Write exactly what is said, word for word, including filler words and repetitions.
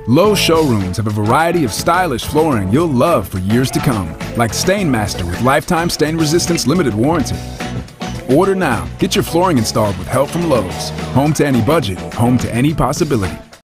Lowe showrooms have a variety of stylish flooring you'll love for years to come, like Stainmaster with lifetime stain resistance limited warranty. Order now. Get your flooring installed with help from Lowe's. Home to any budget, home to any possibility.